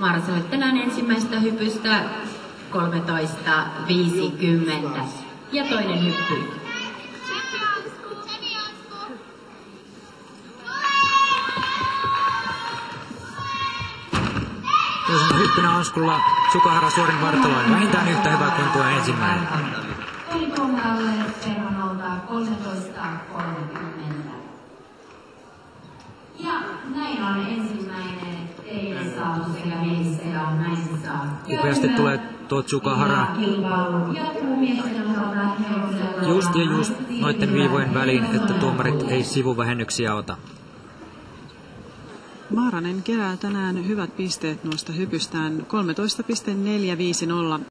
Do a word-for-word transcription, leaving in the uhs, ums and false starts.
Maara soittelee ensimmäistä hypystä kolmetoista viisikymmentä ja toinen hyppy. Toisena hyppynä Askulla Tsukahara suorin vartaloon vähintään yhtä hyvä kuin tuo ensimmäinen. Ylipunnalle perhonalta kolmetoista kolmekymmentä. Ja näin on ensimmäinen teille saatu sekä miehissä ja naisissa. Upeasti tulee tuo Tsukahara. Just ja just noiden viivojen väliin, että tuomarit ei sivuvähennyksiä ota. Maaranen kerää tänään hyvät pisteet noista hypystään kolmetoista pilkku neljäsataaviisikymmentä.